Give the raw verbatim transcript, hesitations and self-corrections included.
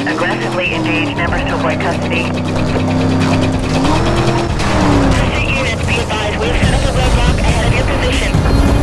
Aggressively engage members to avoid custody. District units, be advised, we have set up a roadblock ahead of your position.